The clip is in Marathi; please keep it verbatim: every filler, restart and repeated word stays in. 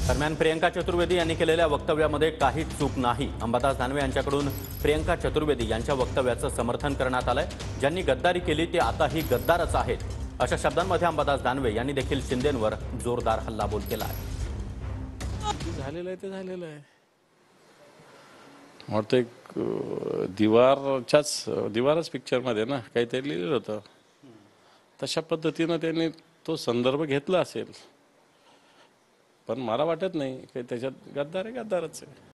दरम्यान प्रियंका चतुर्वेदी यांनी केलेल्या वक्तव्यामध्ये काहीच चूक नाही. अंबादास दानवे यांच्याकडून प्रियंका चतुर्वेदी यांच्या वक्तव्याचं समर्थन करण्यात आलंय. ज्यांनी गद्दारी केली ते आताही गद्दारच आहेत, अशा शब्दांमध्ये अंबादास दानवे यांनी देखील शिंदेंवर जोरदार हल्लाबोल केला आहे. झालेलं आहे ते झालेलं आहे. वाटतं एक दिवारच्याच दिवारच पिक्चरमध्ये ना काहीतरी लिहिलेलं होतं, तशा पद्धतीनं त्यांनी तो संदर्भ घेतला असेल. पण मला वाटत नाही की त्याच्यात गद्दार आहे, गद्दारच आहे.